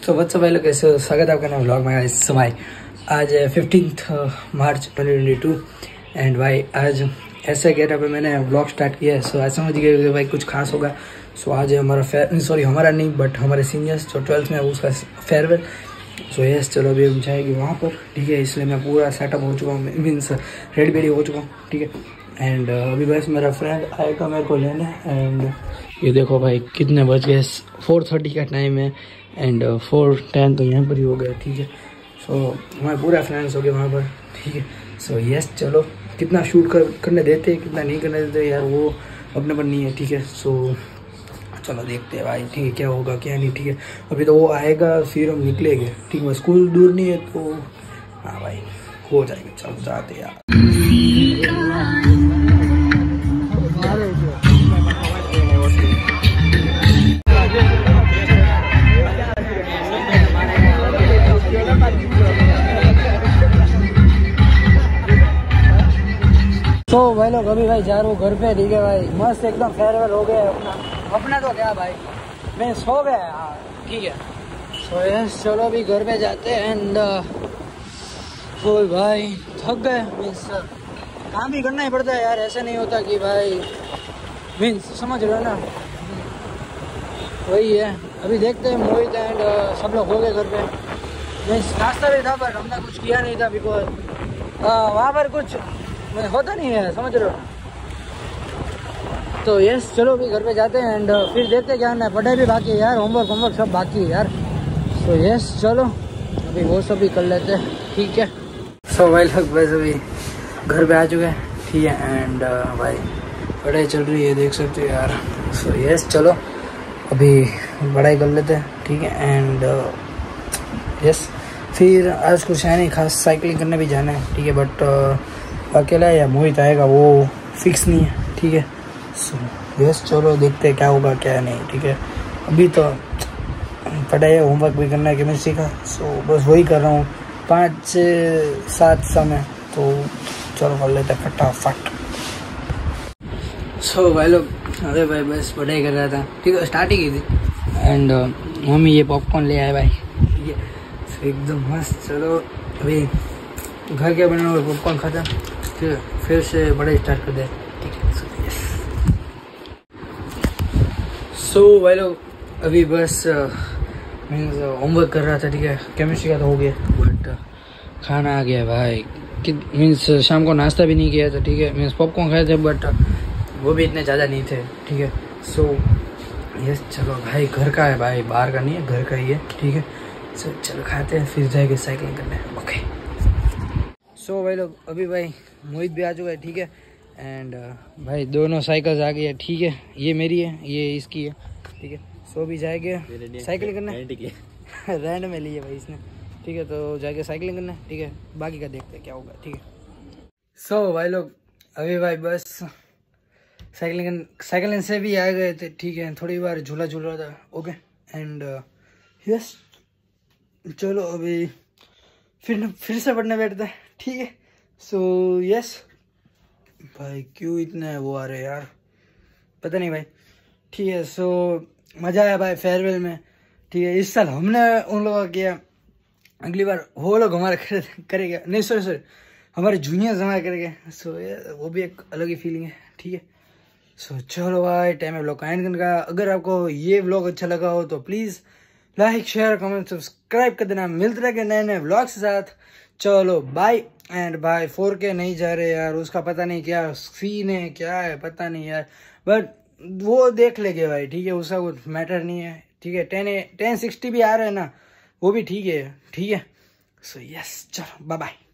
So what's up भाई लोग, कैसे स्वागत है आपका नया व्लॉग में। इस समय आज 15 मार्च 2022 एंड भाई आज ऐसे गेटअप पे मैंने व्लॉग स्टार्ट किया है। सो आज समझ गए कि भाई कुछ खास होगा। सो आज हमारा हमारा नहीं बट हमारे सीनियर्स जो 12th में है उसका फेयरवेल। सो यस चलो अभी हम जाएंगे वहाँ पर, ठीक है। इसलिए मैं पूरा सेटअप हो चुका हूँ, मीन्स रेडी बेडी हो चुका हूँ, ठीक है। एंड अभी बस मेरा फ्रेंड आएगा मेरे को लेने। एंड ये देखो भाई कितने बज गए, 4:30 का टाइम है एंड 4:10 तो यहाँ पर ही हो गया, ठीक है। सो हमारे पूरा फ्रेंड्स हो गए वहाँ पर, ठीक है। सो यस चलो कितना शूट करने देते हैं कितना नहीं करने देते यार, वो अपने पर नहीं है, ठीक है। सो चलो देखते हैं भाई, ठीक है, क्या होगा क्या नहीं, ठीक है। अभी तो वो आएगा फिर हम निकलेंगे, ठीक है। स्कूल दूर नहीं है तो हाँ भाई हो जाएगा, चलो जाते यार। तो भाई लोग अभी भाई जा रहा हूँ घर पे, ठीक है भाई। मस्त एकदम फेयरवेल हो गया अपना तो क्या भाई, मैं सो गया, हाँ ठीक है। सो यस चलो अभी घर पे जाते हैं। एंड भाई थक गए, मीन्स काम भी करना ही पड़ता है यार, ऐसा नहीं होता कि भाई मीन्स समझ रहे हो ना, वही है। अभी देखते हैं मोहित एंड सब लोग हो गए घर पे। मीन्स नाश्ता भी था पर हमने कुछ किया नहीं था बिकॉज वहाँ पर कुछ होता नहीं है, समझ रहे हो। तो यस चलो अभी घर पे जाते हैं एंड फिर देखते हैं क्या है। पढ़ाई भी बाकी है यार, होमवर्क सब बाकी है यार। तो यस चलो अभी वो सब भी कर लेते हैं, ठीक है। सो भाई लोग बस अभी घर पे आ चुके हैं, ठीक है। एंड भाई पढ़ाई चल रही है देख सकते हो यार। सो यस चलो अभी पढ़ाई कर लेते हैं, ठीक है। एंड यस फिर आज कुछ है नहीं खास, साइकिलिंग करने भी जाना है, ठीक है। बट अकेला या मोहित आएगा वो फिक्स नहीं है, ठीक है। सो यस चलो देखते हैं क्या होगा क्या नहीं, ठीक है। अभी तो पढ़ाई है, होमवर्क भी करना है केमिस्ट्री का। सो बस वही कर रहा हूँ 5 से 7 समय, तो चलो कर लेते हैं फटाफट। सो भाई लोग अरे भाई बस पढ़ाई कर रहा था, ठीक है, स्टार्ट ही की थी। एंड मम्मी ये पॉपकॉर्न ले आए भाई, ठीक है। सो एकदम मस्त। चलो अभी घर के बने हुए पॉपकॉर्न खाता, ठीक है, फिर से पढ़ाई स्टार्ट कर दे, ठीक है। सो भाई लोग अभी बस मीन्स होमवर्क कर रहा था, ठीक है। केमिस्ट्री का तो हो गया बट खाना आ गया भाई। मीन्स शाम को नाश्ता भी नहीं किया था, ठीक है। मीन्स पॉपकॉर्न खाए थे बट वो भी इतने ज़्यादा नहीं थे, ठीक है। सो यस चलो भाई घर का है भाई, बाहर का नहीं है, घर का ही है, ठीक है। सो चलो खाते हैं फिर जाएंगे साइकिलिंग करने, ओके। सो भाई लोग अभी भाई मोहित भी आ चुका है, ठीक है। एंड भाई दोनों साइकिल्स आ गई है, ठीक है। ये मेरी है ये इसकी है, ठीक है। सो भी जाएंगे साइकिलिंग करने रेंट में ली है भाई इसने, ठीक है। तो जाके साइकिलिंग करना, ठीक है। बाकी का देखते हैं क्या होगा, ठीक है। सो भाई लोग अभी भाई बस साइकिलिंग से भी आ गए थे, ठीक है। थोड़ी बार झूला झूल रहा था, ओके। एंड यस चलो अभी फिर से पढ़ने बैठते हैं, ठीक है। सो यस भाई क्यों इतने वो आ रहे यार, पता नहीं भाई, ठीक है। सो मज़ा आया भाई फेयरवेल में, ठीक है। इस साल हमने उन लोगों का किया, अगली बार वो लोग हमारा करेगा, नहीं सॉरी हमारे जूनियर्स हमारे करेंगे। सो वो भी एक अलग ही फीलिंग है, ठीक है। सो चलो भाई टाइम है व्लॉग का एंड करने का। अगर आपको ये व्लॉग अच्छा लगा हो तो please like share comment subscribe कर देना। मिलते रहेंगे नए नए व्लॉग के साथ। चलो बाय। एंड भाई 4K नहीं जा रहे यार, उसका पता नहीं क्या सीन है क्या है पता नहीं यार, बट वो देख लेंगे भाई, ठीक है। उसका कुछ मैटर नहीं है, ठीक है। 1060 भी आ रहे हैं ना, वो भी ठीक है, ठीक है। सो यस चलो बाय बाय।